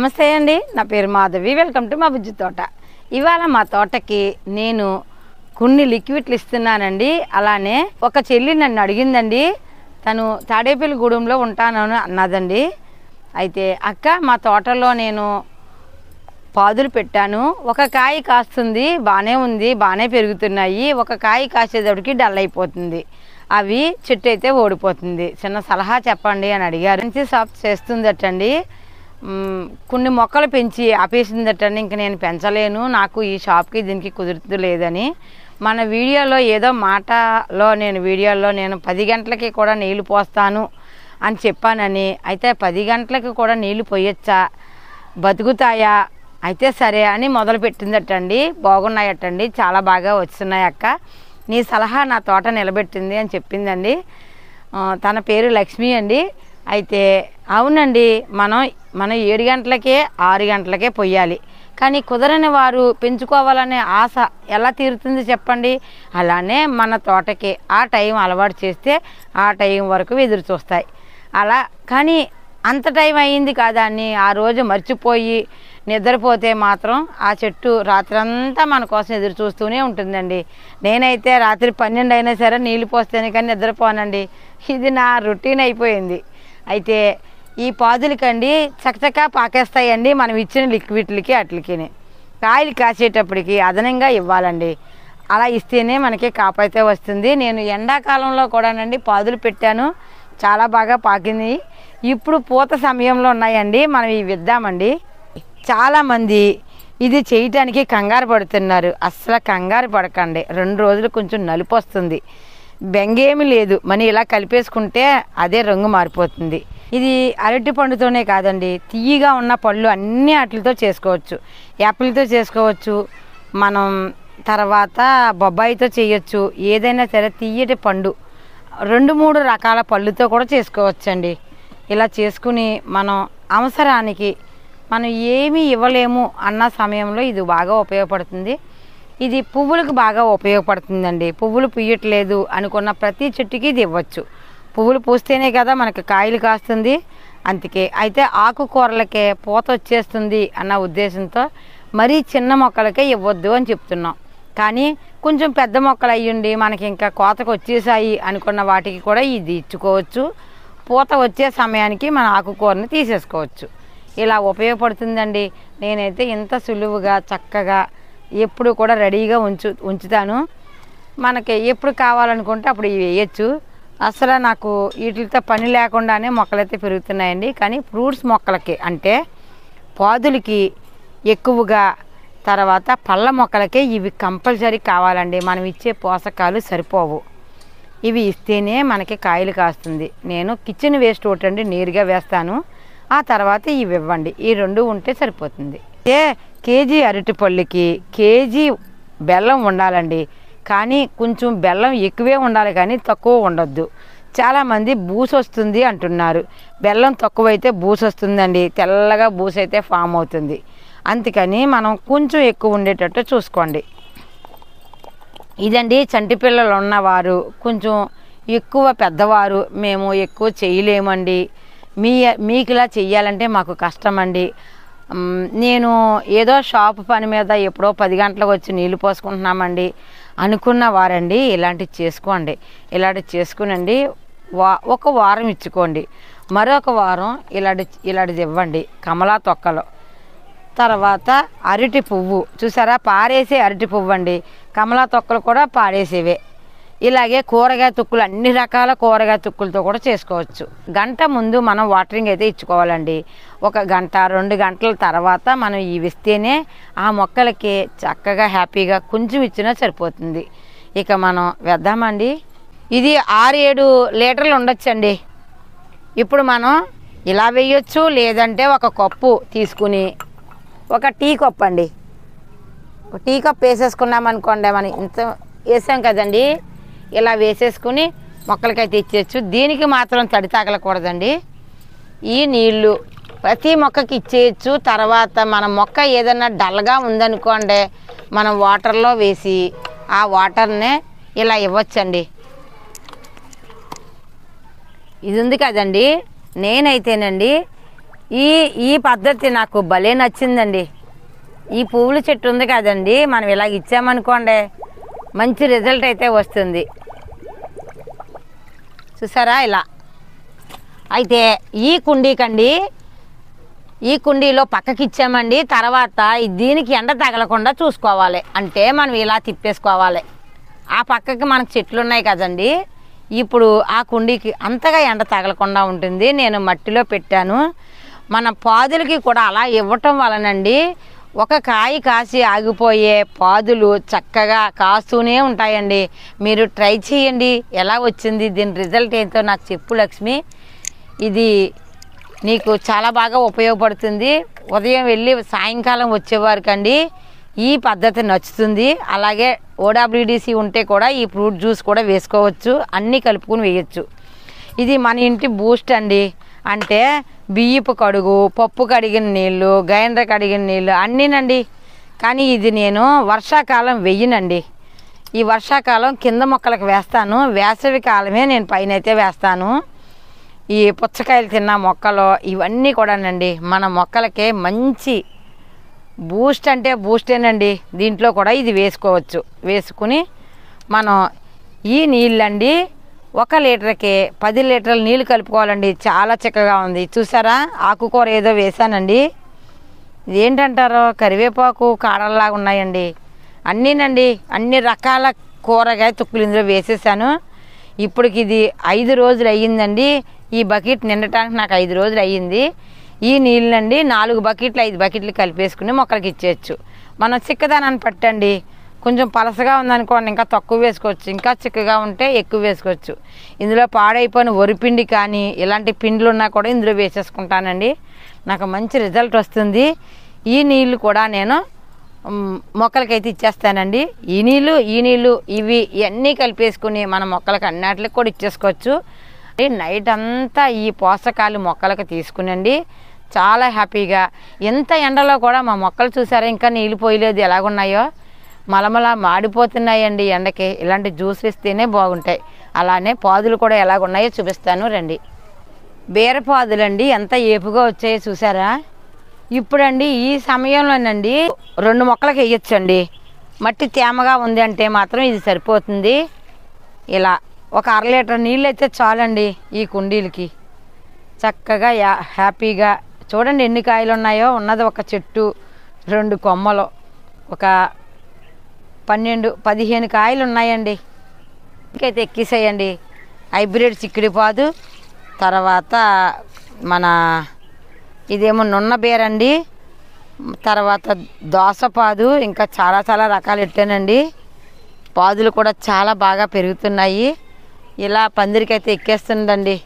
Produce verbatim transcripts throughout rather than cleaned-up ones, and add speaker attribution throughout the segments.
Speaker 1: నమస్తే అండి, నా పేరు మాధవి. వెల్కమ్ టు మా బుజ్జి తోట. ఇవాళ మా తోటకి నేను కొన్ని లిక్విడ్లు ఇస్తున్నానండి. అలానే ఒక చెల్లి నన్ను అడిగిందండి, తను తాడేపల్లిగూడెంలో ఉంటానని అన్నదండి. అయితే అక్క, మా తోటలో నేను పాదులు పెట్టాను, ఒక కాయ కాస్తుంది, బాగానే ఉంది, బాగానే పెరుగుతున్నాయి, ఒక కాయ కాసేటప్పటికి డల్ అయిపోతుంది, అవి చెట్టు అయితే ఓడిపోతుంది, చిన్న సలహా చెప్పండి అని అడిగారు. మంచి సాఫ్ చేస్తుందటండి. కొన్ని మొక్కలు పెంచి ఆపేసిందటండి. ఇంక నేను పెంచలేను, నాకు ఈ షాప్కి దీనికి కుదురుతూ లేదని. మన వీడియోలో ఏదో మాటలో నేను వీడియోలో నేను పది గంటలకి కూడా నీళ్లు పోస్తాను అని చెప్పానని, అయితే పది గంటలకి కూడా నీళ్లు పోయొచ్చా, బతుకుతాయా, అయితే సరే అని మొదలు పెట్టిందటండి. బాగున్నాయటండి, చాలా బాగా వస్తున్నాయి అక్క, నీ సలహా నా తోట నిలబెట్టింది అని చెప్పిందండి. తన పేరు లక్ష్మి అండి. అయితే అవునండి, మనం మనం ఏడు గంటలకే ఆరు గంటలకే పొయ్యాలి, కానీ కుదరని వారు పెంచుకోవాలనే ఆశ ఎలా తీరుతుంది చెప్పండి. అలానే మన తోటకి ఆ టైం అలవాటు చేస్తే ఆ టైం వరకు ఎదురు చూస్తాయి. అలా కానీ అంత టైం అయ్యింది కాదా అని ఆ రోజు మర్చిపోయి నిద్రపోతే మాత్రం ఆ చెట్టు రాత్రంతా మన కోసం ఎదురు చూస్తూనే ఉంటుందండి. నేనైతే రాత్రి పన్నెండు అయినా సరే నీళ్ళు పోస్తేనే కానీ నిద్రపోనండి. ఇది నా రొటీన్ అయిపోయింది. అయితే ఈ పాదులకండి చకచకా పాకేస్తాయండి మనం ఇచ్చిన లిక్విడ్లకి అట్లకి. కాయలు కాసేటప్పటికి అదనంగా ఇవ్వాలండి, అలా ఇస్తేనే మనకి కాపైతే వస్తుంది. నేను ఎండాకాలంలో కూడానండి పాదులు పెట్టాను, చాలా బాగా పాకింది. ఇప్పుడు పూత సమయంలో ఉన్నాయండి, మనం ఇవి ఇద్దామండి. చాలామంది ఇది చేయటానికి కంగారు పడుతున్నారు. అస్సలు కంగారు పడకండి, రెండు రోజులు కొంచెం నలుపు వస్తుంది, బెంగేమి లేదు. మనం ఇలా కలిపేసుకుంటే అదే రంగు మారిపోతుంది. ఇది అరటి పండుతోనే కాదండి, తీయగా ఉన్న పళ్ళు అన్నీ వాటితో చేసుకోవచ్చు. యాపిల్తో చేసుకోవచ్చు, మనం తర్వాత బొబ్బాయితో చేయొచ్చు, ఏదైనా సరే తీయటి పండు రెండు మూడు రకాల పళ్ళుతో కూడా చేసుకోవచ్చండి. ఇలా చేసుకుని మనం అవసరానికి మనం ఏమీ ఇవ్వలేము అన్న సమయంలో ఇది బాగా ఉపయోగపడుతుంది. ఇది పువ్వులకు బాగా ఉపయోగపడుతుందండి. పువ్వులు పూయట్లేదు అనుకున్న ప్రతి చెట్టుకి ఇది ఇవ్వచ్చు. పువ్వులు పూస్తేనే కదా మనకు కాయలు కాస్తుంది, అందుకే. అయితే ఆకుకూరలకే పూత వచ్చేస్తుంది అన్న ఉద్దేశంతో మరీ చిన్న మొక్కలకే ఇవ్వద్దు అని చెప్తున్నాం. కానీ కొంచెం పెద్ద మొక్కలు అయ్యుండి మనకి ఇంకా కోతకు వచ్చేసాయి అనుకున్న వాటికి కూడా ఇది ఇచ్చుకోవచ్చు. పూత వచ్చే సమయానికి మన ఆకుకూరని తీసేసుకోవచ్చు. ఇలా ఉపయోగపడుతుందండి. నేనైతే ఇంత సులువుగా చక్కగా ఎప్పుడు కూడా రెడీగా ఉంచు ఉంచుతాను మనకి ఎప్పుడు కావాలనుకుంటే అప్పుడు ఇవి వేయచ్చు. అసలు నాకు వీటితో పని లేకుండానే మొక్కలైతే పెరుగుతున్నాయండి. కానీ ఫ్రూట్స్ మొక్కలకి అంటే పాదులకి ఎక్కువగా, తర్వాత పళ్ళ మొక్కలకే ఇవి కంపల్సరీ కావాలండి. మనం ఇచ్చే పోషకాలు సరిపోవు, ఇవి ఇస్తేనే మనకి కాయలు కాస్తుంది. నేను కిచెన్ వేస్ట్ ఒకటండి నేరుగా వేస్తాను, ఆ తర్వాత ఇవి ఇవ్వండి, ఈ రెండు ఉంటే సరిపోతుంది. ఏ కేజీ అరటిపళ్ళకి కేజీ బెల్లం ఉండాలండి, కానీ కొంచెం బెల్లం ఎక్కువే ఉండాలి కానీ తక్కువ ఉండొద్దు. చాలామంది బూసు వస్తుంది అంటున్నారు. బెల్లం తక్కువైతే బూసు వస్తుందండి, తెల్లగా బూసు అయితే ఫామ్ అవుతుంది. అందుకని మనం కొంచెం ఎక్కువ ఉండేటట్టు చూసుకోండి. ఇదండి చంటి పిల్లలు ఉన్నవారు, కొంచెం ఎక్కువ పెద్దవారు మేము ఎక్కువ చేయలేమండి, మీ మీకు ఇలా చెయ్యాలంటే మాకు కష్టమండి, నేను ఏదో షాపు పని మీద ఎప్పుడో పది గంటలకు వచ్చి నీళ్ళు పోసుకుంటున్నామండి అనుకున్న వారండి ఇలాంటివి చేసుకోండి. ఇలాంటివి చేసుకునండి వా ఒక వారం ఇచ్చుకోండి, మరొక వారం ఇలాంటి ఇలాంటిది ఇవ్వండి. కమలా తొక్కలు, తర్వాత అరటి పువ్వు చూసారా, పారేసే అరటి పువ్వు అండి. కమలా తొక్కలు కూడా పాడేసేవే. ఇలాగే కూరగాయ తుక్కులు, అన్ని రకాల కూరగాయ తుక్కులతో కూడా చేసుకోవచ్చు. గంట ముందు మనం వాటరింగ్ అయితే ఇచ్చుకోవాలండి. ఒక గంట రెండు గంటల తర్వాత మనం ఇవి ఇస్తేనే ఆ మొక్కలకి చక్కగా హ్యాపీగా కొంచెం ఇచ్చినా సరిపోతుంది. ఇక మనం వేద్దామండి. ఇది ఆరు ఏడు లీటర్లు ఉండొచ్చండి. ఇప్పుడు మనం ఇలా వేయొచ్చు, లేదంటే ఒక కప్పు తీసుకుని ఒక టీ కప్ అండి, ఒక టీ కప్ వేసేసుకున్నాం అనుకోండి, మనం ఇంత వేసాం కదండి, ఇలా వేసేసుకుని మొక్కలకైతే ఇచ్చేయచ్చు. దీనికి మాత్రం తడి తాగలకూడదండి. ఈ నీళ్ళు ప్రతి మొక్కకి ఇచ్చేయచ్చు. తర్వాత మన మొక్క ఏదైనా డల్గా ఉందనుకోండి, మనం వాటర్లో వేసి ఆ వాటర్నే ఇలా ఇవ్వచ్చండి. ఇది ఉంది కదండి, నేనైతేనండి ఈ ఈ పద్ధతి నాకు భలే నచ్చిందండి. ఈ పువ్వుల చెట్టు ఉంది కదండి, మనం ఇలాగ ఇచ్చామనుకోండి మంచి రిజల్ట్ అయితే వస్తుంది. చూసారా ఇలా. అయితే ఈ కుండీకండి, ఈ కుండీలో పక్కకి ఇచ్చామండి. తర్వాత దీనికి ఎండ తగలకుండా చూసుకోవాలి. అంటే మనం ఇలా తిప్పేసుకోవాలి. ఆ పక్కకి మనకు చెట్లు ఉన్నాయి కదండి, ఇప్పుడు ఆ కుండీకి అంతగా ఎండ తగలకుండా ఉంటుంది. నేను మట్టిలో పెట్టాను. మన పాదులకి కూడా అలా ఇవ్వటం వలనండి ఒక కాయ కాసి ఆగిపోయే పాదులు చక్కగా కాస్తూనే ఉంటాయండి. మీరు ట్రై చేయండి. ఎలా వచ్చింది, దీని రిజల్ట్ ఏంటో నాకు చెప్పు లక్ష్మి. ఇది నీకు చాలా బాగా ఉపయోగపడుతుంది. ఉదయం వెళ్ళి సాయంకాలం వచ్చేవారికండి ఈ పద్ధతి నచ్చుతుంది. అలాగే ఓడబ్ల్యూడిసి ఉంటే కూడా ఈ ఫ్రూట్ జ్యూస్ కూడా వేసుకోవచ్చు. అన్నీ కలుపుకొని వేయచ్చు. ఇది మన ఇంటి బూస్ట్ అండి. అంటే బియ్యపు కడుగు, పప్పు కడిగిన నీళ్ళు, గ్రైండర్ కడిగిన నీళ్ళు అన్నీనండి. కానీ ఇది నేను వర్షాకాలం వెయ్యనండి. ఈ వర్షాకాలం కింద మొక్కలకు వేస్తాను. వేసవి కాలమే నేను పైన అయితే వేస్తాను. ఈ పుచ్చకాయలు తిన్న మొక్కలు ఇవన్నీ కూడానండి మన మొక్కలకే మంచి బూస్ట్ అంటే బూస్టేనండి. దీంట్లో కూడా ఇది వేసుకోవచ్చు. వేసుకుని మనం ఈ నీళ్ళండి ఒక లీటర్కి పది లీటర్ల నీళ్ళు కలుపుకోవాలండి. చాలా చక్కగా ఉంది. చూసారా, ఆకుకూర ఏదో వేసానండి. ఇదేంటంటారో కరివేపాకు కాడల్లాగా ఉన్నాయండి. అన్నీనండి అన్ని రకాల కూరగాయ తుక్కులు ఇందులో వేసేసాను. ఇప్పటికి ఇది ఐదు రోజులు అయ్యిందండి. ఈ బకెట్ నిండటానికి నాకు ఐదు రోజులు అయ్యింది. ఈ నీళ్ళండి నాలుగు బకెట్లు ఐదు బకెట్లు కలిపేసుకుని మొక్కలకి ఇచ్చేయచ్చు. మనం చిక్కదనాన్ని పట్టండి. కొంచెం పలసగా ఉందనుకోండి ఇంకా తక్కువ వేసుకోవచ్చు. ఇంకా చిక్కగా ఉంటే ఎక్కువ వేసుకోవచ్చు. ఇందులో పాడైపోయిన వరిపిండి కానీ ఇలాంటి పిండిలు ఉన్నా కూడా ఇందులో వేసేసుకుంటానండి. నాకు మంచి రిజల్ట్ వస్తుంది. ఈ నీళ్ళు కూడా నేను మొక్కలకైతే ఇచ్చేస్తానండి. ఈ నీళ్ళు ఈ నీళ్ళు ఇవి ఇవన్నీ కలిపేసుకుని మన మొక్కలకి అన్నిటికి కూడా ఇచ్చేసుకోవచ్చు. నైట్ అంతా ఈ పోషకాలు మొక్కలకు తీసుకునండి చాలా హ్యాపీగా. ఎంత ఎండలో కూడా మా మొక్కలు చూసారా ఇంకా నీళ్ళు పోయలేదు, ఎలాగున్నాయో మలమల మాడిపోతున్నాయండి ఎండకి. ఇలాంటి జ్యూస్ ఇస్తేనే బాగుంటాయి. అలానే పాదులు కూడా ఎలాగున్నాయో చూపిస్తాను రండి. బీరపాదులండి ఎంత ఏపుగా వచ్చాయో చూసారా. ఇప్పుడండి ఈ సమయంలోనండి రెండు మొక్కలకి వేయచ్చండి. మట్టి తేమగా ఉంది అంటే మాత్రం ఇది సరిపోతుంది. ఇలా ఒక అర లీటర్ నీళ్ళు అయితే చాలండి ఈ కుండీలకి. చక్కగా హ్యాపీగా చూడండి ఎన్ని కాయలు ఉన్నాయో. ఉన్నది ఒక చెట్టు, రెండు కొమ్మలు, ఒక పన్నెండు పదిహేను కాయలు ఉన్నాయండి. ఇంకైతే ఎక్కిసేయండి. హైబ్రిడ్ చిక్కుడిపాదు, తర్వాత మన ఇదేమో నున్న బీరండి, తర్వాత దోసపాదు, ఇంకా చాలా చాలా రకాలు పెట్టానండి. పాదులు కూడా చాలా బాగా పెరుగుతున్నాయి. ఇలా పందిరికైతే ఎక్కేస్తుందండి.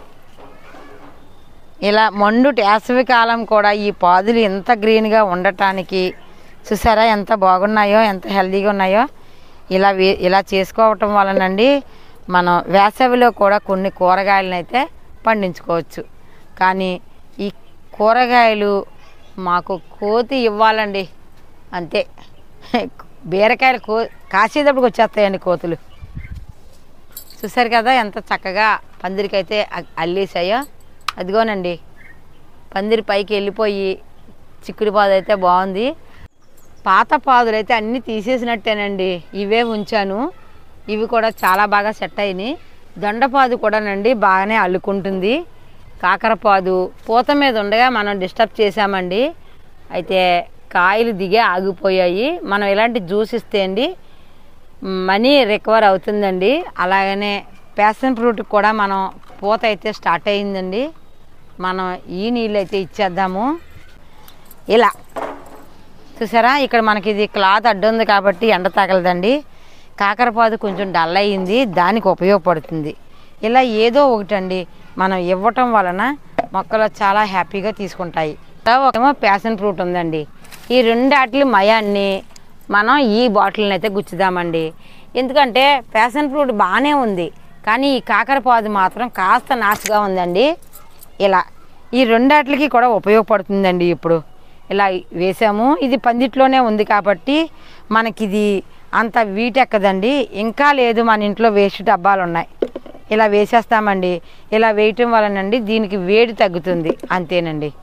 Speaker 1: ఇలా మండు వేసవి కాలం కూడా ఈ పాదులు ఎంత గ్రీన్గా ఉండటానికి చూసారా ఎంత బాగున్నాయో, ఎంత హెల్తీగా ఉన్నాయో. ఇలా వే ఇలా చేసుకోవటం వలనండి మనం వేసవిలో కూడా కొన్ని కూరగాయలను అయితే పండించుకోవచ్చు. కానీ ఈ కూరగాయలు మాకు కోతి ఇవ్వాలండి అంతే. బీరకాయలు కో కాసేటప్పటికి వచ్చేస్తాయండి కోతులు. చూసారు కదా ఎంత చక్కగా పందిరికైతే అల్లేసాయో. అదిగోనండి పందిరి పైకి వెళ్ళిపోయి చిక్కుడు పాదు అయితే బాగుంది. పాత పాదులు అయితే అన్నీ తీసేసినట్టేనండి. ఇవే ఉంచాను. ఇవి కూడా చాలా బాగా సెట్ అయినాయి. దొండపాదు కూడానండి బాగానే అల్లుకుంటుంది. కాకరపాదు పూత మీద ఉండగా మనం డిస్టర్బ్ చేసామండి. అయితే కాయలు దిగే ఆగిపోయాయి. మనం ఇలాంటి జ్యూస్ ఇస్తే అండి మనీ రికవర్ అవుతుందండి. అలాగనే ప్యాషన్ ఫ్రూట్కి కూడా మనం పూత అయితే స్టార్ట్ అయ్యిందండి. మనం ఈ నీళ్ళు అయితే ఇచ్చేద్దాము. ఇలా చూసారా ఇక్కడ మనకి ఇది క్లాత్ అడ్డు ఉంది కాబట్టి ఎండ తగలదండి. కాకరపాదు కొంచెం డల్ అయ్యింది, దానికి ఉపయోగపడుతుంది. ఇలా ఏదో ఒకటండి మనం ఇవ్వటం వలన మొక్కలు చాలా హ్యాపీగా తీసుకుంటాయి. ఏమో ప్యాషన్ ఫ్రూట్ ఉందండి. ఈ రెండాటిల మయాన్ని మనం ఈ బాటిల్ని అయితే గుచ్చుదామండి. ఎందుకంటే ప్యాషన్ ఫ్రూట్ బాగానే ఉంది, కానీ ఈ కాకరపాదు మాత్రం కాస్త నాసుగా ఉందండి. ఇలా ఈ రెండాటికి కూడా ఉపయోగపడుతుందండి. ఇప్పుడు ఇలా వేసాము. ఇది పందిట్లోనే ఉంది కాబట్టి మనకి ఇది అంత వీటెక్కదండి. ఇంకా లేదు మన ఇంట్లో వేస్ట్ డబ్బాలు ఉన్నాయి, ఇలా వేసేస్తామండి. ఇలా వేయటం వలనండి దీనికి వేడి తగ్గుతుంది అంతేనండి.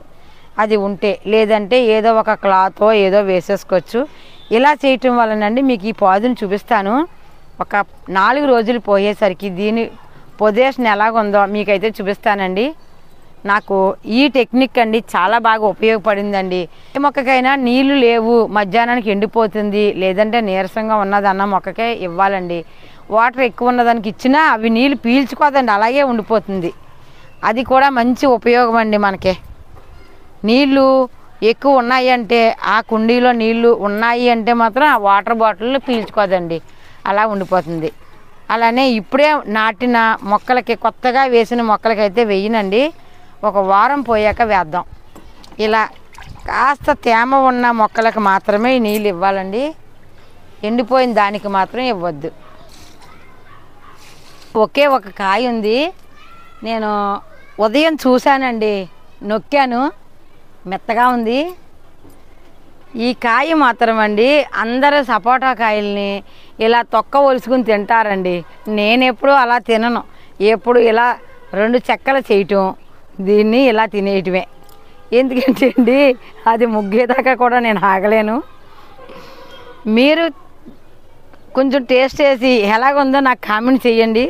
Speaker 1: అది ఉంటే, లేదంటే ఏదో ఒక క్లాతో ఏదో వేసేసుకోవచ్చు. ఇలా చేయటం వలనండి మీకు ఈ పాదుని చూపిస్తాను. ఒక నాలుగు రోజులు పోయేసరికి దీని పొజిషన్ ఎలాగుందో మీకైతే చూపిస్తానండి. నాకు ఈ టెక్నిక్ అండి చాలా బాగా ఉపయోగపడిందండి. ఏ మొక్కకైనా నీళ్లు లేవు, మధ్యాహ్నానికి ఎండిపోతుంది, లేదంటే నీరసంగా ఉన్నదన్న మొక్కకే ఇవ్వాలండి. వాటర్ ఎక్కువ ఉన్నదానికి ఇచ్చినా అవి నీళ్ళు పీల్చుకోదండి, అలాగే ఉండిపోతుంది. అది కూడా మంచి ఉపయోగం అండి మనకి. నీళ్ళు ఎక్కువ ఉన్నాయి అంటే, ఆ కుండీలో నీళ్ళు ఉన్నాయి అంటే మాత్రం ఆ వాటర్ బాటిల్ పీల్చుకోదండి, అలా ఉండిపోతుంది. అలానే ఇప్పుడే నాటిన మొక్కలకి, కొత్తగా వేసిన మొక్కలకైతే వేయనండి, ఒక వారం పోయాక వేద్దాం. ఇలా కాస్త తేమ ఉన్న మొక్కలకు మాత్రమే నీళ్ళు ఇవ్వాలండి, ఎండిపోయిన దానికి మాత్రం ఇవ్వద్దు. ఒకే ఒక కాయ ఉంది, నేను ఉదయం చూశానండి, నొక్కాను, మెత్తగా ఉంది. ఈ కాయ మాత్రం అండి అందరూ సపోటా కాయల్ని ఇలా తొక్క ఒలుసుకుని తింటారండి. నేనెప్పుడు అలా తినను, ఎప్పుడు ఇలా రెండు చెక్కలు చేయటం, దీన్ని ఇలా తినేయటమే. ఎందుకంటే అండి అది ముగ్గేదాకా కూడా నేను ఆగలేను. మీరు కొంచెం టేస్ట్ చేసి ఎలాగుందో నాకు కామెంట్ చేయండి.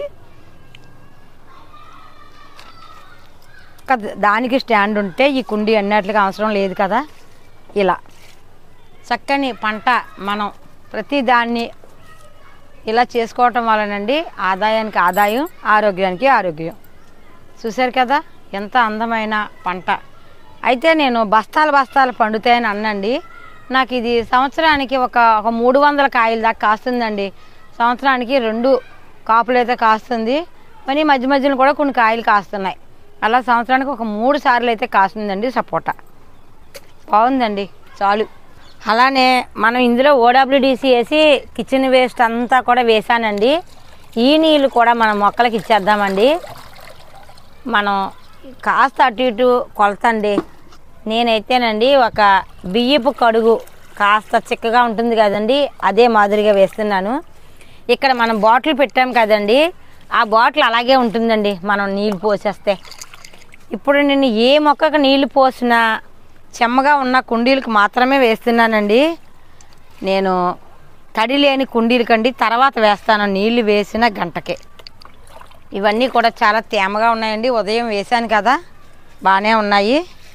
Speaker 1: దానికి స్టాండ్ ఉంటే ఈ కుండీ అన్నట్లుగా అవసరం లేదు కదా. ఇలా చక్కని పంట మనం ప్రతి దాన్ని ఇలా చేసుకోవటం వలనండి ఆదాయానికి ఆదాయం, ఆరోగ్యానికి ఆరోగ్యం. చూశారు కదా ఎంత అందమైన పంట. అయితే నేను బస్తాలు బస్తాలు పండుతాయని అన్నండి, నాకు ఇది సంవత్సరానికి ఒక ఒక మూడు వందల కాయల దాకా కాస్తుందండి. సంవత్సరానికి రెండు కాపులు అయితే కాస్తుంది, కానీ మధ్య మధ్యలో కూడా కొన్ని కాయలు కాస్తున్నాయి. అలా సంవత్సరానికి ఒక మూడు సార్లు అయితే కాస్తుందండి సపోటా. బాగుందండి, చాలు. అలానే మనం ఇందులో ఓడబ్ల్యూడిసి వేసి కిచెన్ వేస్ట్ అంతా కూడా వేసానండి. ఈ నీళ్ళు కూడా మనం మొక్కలకి ఇచ్చేద్దామండి. మనం కాస్త అటు ఇటు కొలతండి. నేనైతేనండి ఒక బియ్యపు కడుగు కాస్త చిక్కగా ఉంటుంది కదండి, అదే మాదిరిగా వేస్తున్నాను. ఇక్కడ మనం బాటిల్ పెట్టాం కదండి, ఆ బాటిల్ అలాగే ఉంటుందండి మనం నీళ్ళు పోసేస్తే. ఇప్పుడు నేను ఏ మొక్కకు నీళ్ళు పోసినా చెమ్మగా ఉన్న కుండీలకు మాత్రమే వేస్తున్నానండి. నేను తడి లేని కుండీలకండి తర్వాత వేస్తాను, నీళ్ళు వేసిన గంటకే. ఇవన్నీ కూడా చాలా తేమగా ఉన్నాయండి, ఉదయం వేసాను కదా, బాగానే ఉన్నాయి.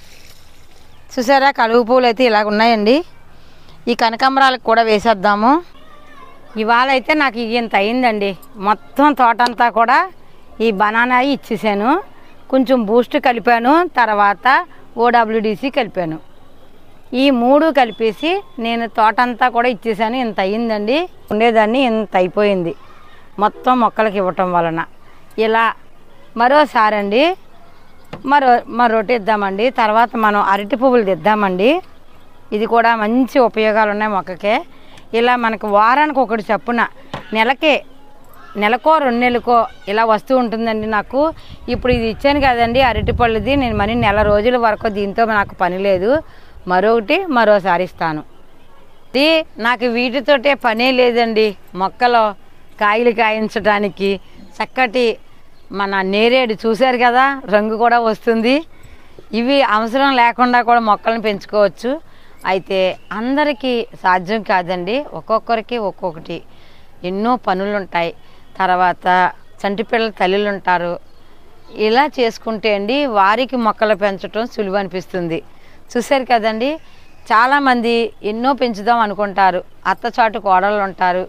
Speaker 1: చూసారా కలుగు పూలు అయితే ఇలాగ ఉన్నాయండి. ఈ కనకాంబరాలకు కూడా వేసేద్దాము. ఇవాళ అయితే నాకు ఇంత అయిందండి. మొత్తం తోటంతా కూడా ఈ బనానా ఇచ్చేసాను, కొంచెం బూస్ట్ కలిపాను, తర్వాత ఓడబ్ల్యూడిసి కలిపాను. ఈ మూడు కలిపేసి నేను తోటంతా కూడా ఇచ్చేసాను. ఇంత అయ్యిందండి, ఉండేదాన్ని ఇంత అయిపోయింది మొత్తం మొక్కలకి ఇవ్వటం వలన. ఇలా మరోసారి అండి మరో మరొకటి ఇద్దామండి. తర్వాత మనం అరటి పువ్వులు తెద్దామండి. ఇది కూడా మంచి ఉపయోగాలు ఉన్నాయి మొక్కకే. ఇలా మనకు వారానికి ఒకటి చప్పున నెలకే నెలకో రెండు నెలకో ఇలా వస్తూ ఉంటుందండి నాకు. ఇప్పుడు ఇది ఇచ్చాను కదండి అరటి పళ్ళుది, నేను మరి నెల రోజుల వరకు దీంతో నాకు పని లేదు, మరొకటి మరోసారి ఇస్తాను. ఇది నాకు వీటితోటే పనే లేదండి. మొక్కలో కాయలు కాయించడానికి చక్కటి మన నేరేడు చూశారు కదా, రంగు కూడా వస్తుంది. ఇవి అవసరం లేకుండా కూడా మొక్కలను పెంచుకోవచ్చు. అయితే అందరికీ సాధ్యం కాదండి, ఒక్కొక్కరికి ఒక్కొక్కటి ఎన్నో పనులు ఉంటాయి. తర్వాత చంటి పిల్లల తల్లులు ఉంటారు. ఇలా చేసుకుంటే అండి వారికి మొక్కలు పెంచడం సులువు అనిపిస్తుంది. చూశారు కదండి, చాలామంది ఎన్నో పెంచుదాం అనుకుంటారు. అత్తచాటు కోడళ్ళు ఉంటారు,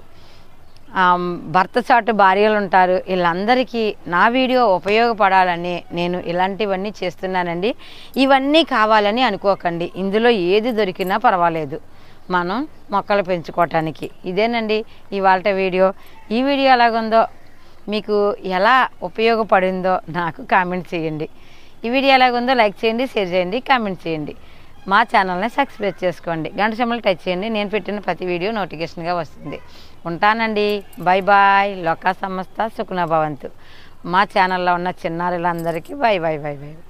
Speaker 1: భర్త చాటు భార్యలు ఉంటారు. వీళ్ళందరికీ నా వీడియో ఉపయోగపడాలని నేను ఇలాంటివన్నీ చేస్తున్నానండి. ఇవన్నీ కావాలని అనుకోకండి, ఇందులో ఏది దొరికినా పర్వాలేదు మనం మొక్కలు పెంచుకోవటానికి. ఇదేనండి ఇవాళ వీడియో. ఈ వీడియో ఎలాగుందో, మీకు ఎలా ఉపయోగపడిందో నాకు కామెంట్ చేయండి. ఈ వీడియో ఎలాగుందో లైక్ చేయండి, షేర్ చేయండి, కామెంట్ చేయండి. మా ఛానల్ని సబ్స్క్రైబ్ చేసుకోండి, గంట సింబల్ టచ్ చేయండి. నేను పెట్టిన ప్రతి వీడియో నోటిఫికేషన్గా వస్తుంది. ఉంటానండి, బాయ్ బాయ్. లోకా సమస్త సుఖనా భవంతు. మా ఛానల్లో ఉన్న చిన్నారులందరికీ బాయ్ బాయ్ బాయ్ బాయ్.